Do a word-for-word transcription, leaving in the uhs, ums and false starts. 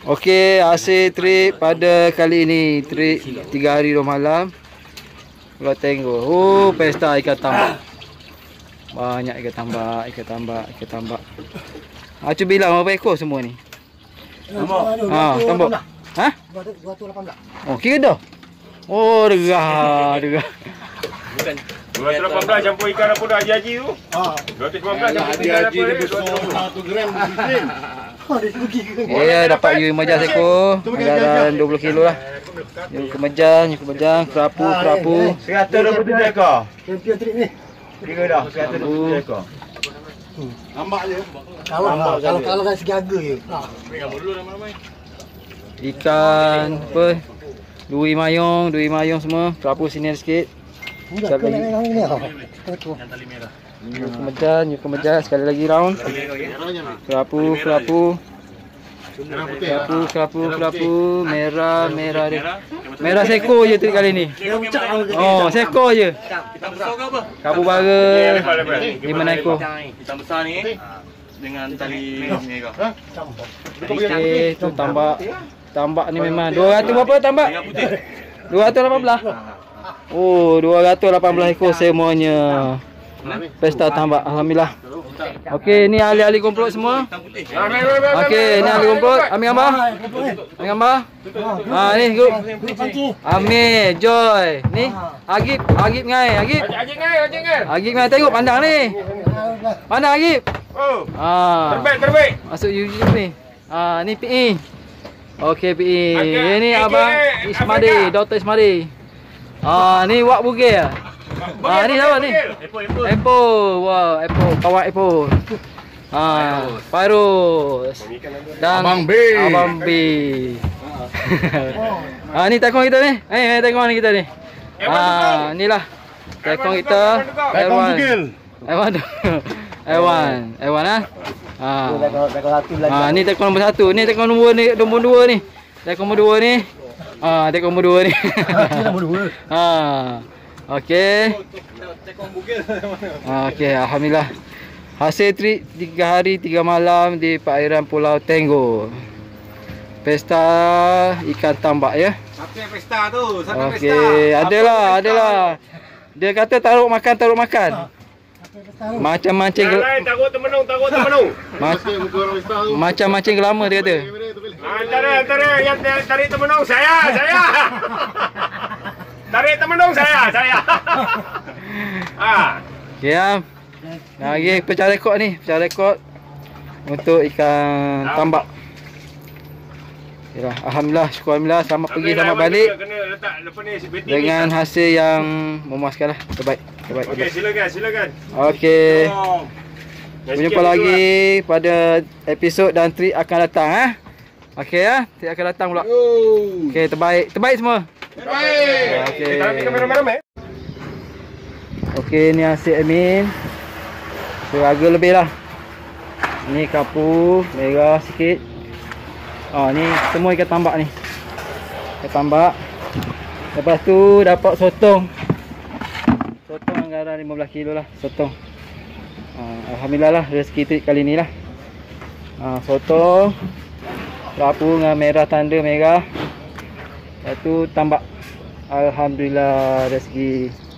Okey, hasil trip pada kali ini, trip tiga hari dua malam. Pulau Tenggo. Oh, pesta ikan tambak. Banyak ikan tambak, ikan tambak, ikan tambak. Ah, cuba bilang berapa ekor semua ni? Ah, tambak. Ha? dua ratus lapan belas. Oh, kira dah. Oh, derah, derah. Bukan dua ratus lapan belas campur ikan apa dah haji-haji tu? Ha. dua ratus lapan belas campur ikan apa dia? satu gram bisin. Ha, dia pergi ke. Eh, dapat you lima belas ekor. Anggaran dua puluh kilo lah. You kemejang, you kemejang, kerapu, kerapu. seratus dua puluh tujuh ekor. Champion trip ni. Kira dah seratus dua puluh tujuh ekor. Nampak je. Kalau kalau kalau kat segi harga je. Ha. Ikan apa? Dui mayong, dui mayong semua. Kerapu sini ada sikit. Enggak kena yang ni. Aku. You kemejang, you kemejang sekali lagi round. Kerapu, kerapu. Kerapu, kerapu, kerapu, merah, merah dia. Merah seko je trip kali ni. Oh, seko je. Ikan besar ke apa? Kerapu bara lima ekor. Ikan besar ni dengan tali merah. Okey, tu tambak. Tambak ni memang dua ratus berapa tambak? dua ratus lapan belas. Oh, dua ratus lapan belas ekor semuanya. Pesta tambak, alhamdulillah. Okey, ni ahli-ahli komplot semua. Okey, ni ahli komplot. Ambil gambar. Ambil gambar. Ha, ni grup. Amir, Joy. Ni Agib, Agib ngai, Agib. Haji ngai, haji ngai. Agib ngai tengok pandang ni. Pandang Agib. Oh. Ha. Terbaik, terbaik. Masuk YouTube ni. Ha, ni P E. Okey P E. Ini abang Ismadi, Doktor Ismadi. Ah, ni Wak Bugil. Ah, ni siapa ni? Apple, apple. Apple. Wah, Apple, kawan Apple. Ah, Fairuz. Dan Abang B. Abang B. Ah, ni tekong kita ni. Eh, eh tekong ni kita ni. Ah, inilah tekong kita. Tekong Bugil. Ewan. Ewan, Ewan ah. Ah. satu lagi. Ah, ni tekong nombor satu. Ni tekong nombor ni, nombor dua ni. Tekong nombor dua ni. Ah, tekong nombor dua ni. Nombor dua. Ah. Okey. Ah, okey, alhamdulillah. Hasil trip tiga hari tiga malam di perairan Pulau Tenggo. Pesta ikan tambak ya. Siapa yang pesta tu? Siapa yang pesta? Okey, adalah, adalah. Dia kata taruh makan, taruh makan. Macam-macam Yang lain takut termenung, takut termenung. macam-macam gelama dia kata. Antara antara yang tarik termenung saya, saya. Tarik termenung saya, saya. Ah. Okey ya. Nah, lagi pecah rekod ni, pecah rekod untuk ikan tambak. Yalah, alhamdulillah, syukur alhamdulillah, selamat pergi selamat balik dengan hasil yang memuaskan lah. Terbaik, terbaik. Okey, silakan, silakan. Okey. Berjumpa lagi pada episod dan trip akan datang ah. Okey ya, trip akan datang pula. Okey, terbaik, terbaik semua. Baik. Okey. Kita ambil kamera-kamera eh. Okey, ni hasil Amin. Seraga lebih lah. Ni kapu merah sikit. Ah, ni semua ikan tambak ni. Ikan tambak. Lepas tu dapat sotong. Sotong anggaran lima belas kilo lah, sotong. Ah, alhamdulillah lah rezeki trip kali ni lah. Ah, sotong. Kerapu dengan merah tanda merah. Lepas tu tambak. Alhamdulillah rezeki.